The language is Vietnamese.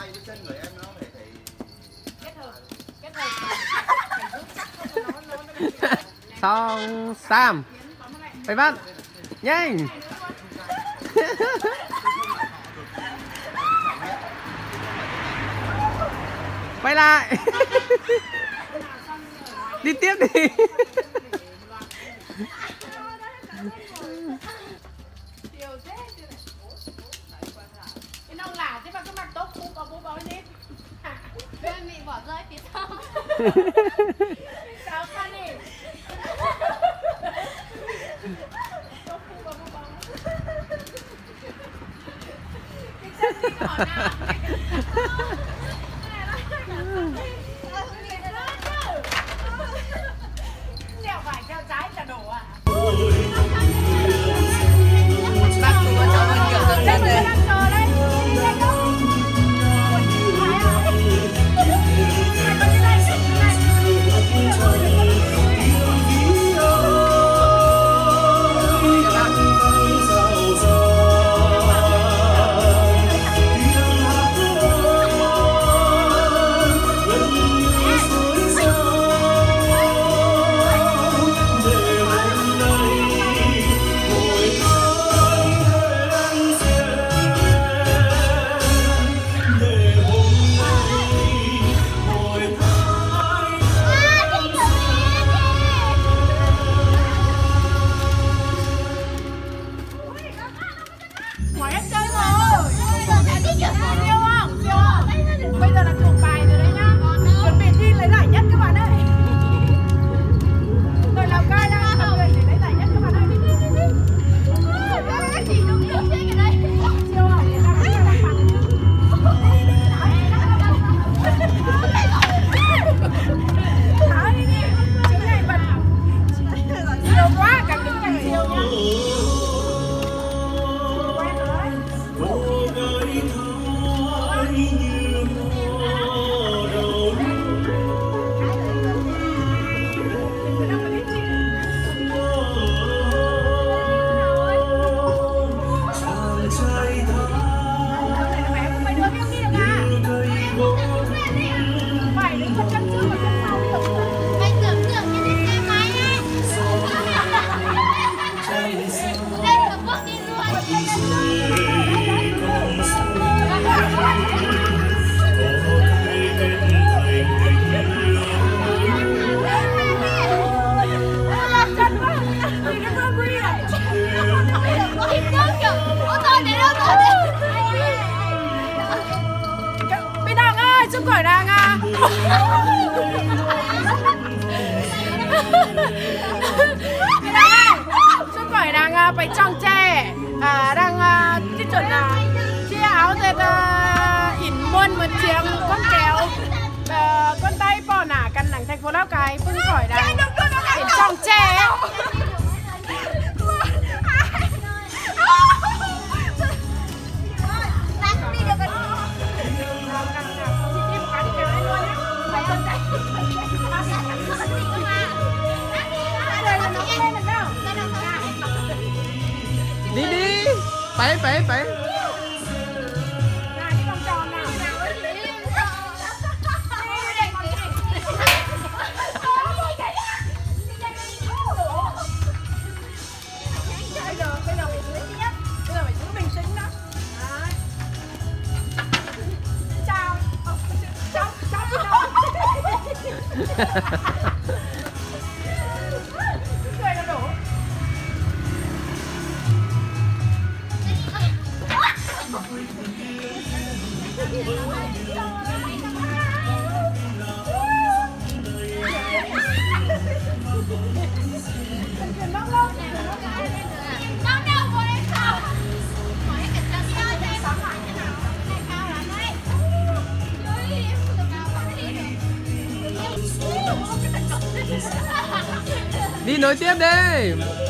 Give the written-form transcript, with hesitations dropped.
tay với chân của em nó phải kết hợp xong Sam phải bắt nhanh. Quay lại. Đi tiếp đi. cái nông là thế mà cái mặt tốt cũng có bố bó đi. Bên bị bỏ rơi phía sau. Sao khăn đi. Cái chân đi bỏ nào. Đèo phải theo trái là đổ à? Bác chú cho con nhiều tầng lên đây. Sức khỏe đang phải trong tre đang cái chuẩn là chia áo dệt ỉn muôn một chiếng con kéo con tay bò nả căn nặng thành phố Lào Cai phương khỏi đang ỉn trong tre. Đi đi. Phải. Đi nối tiếp đi.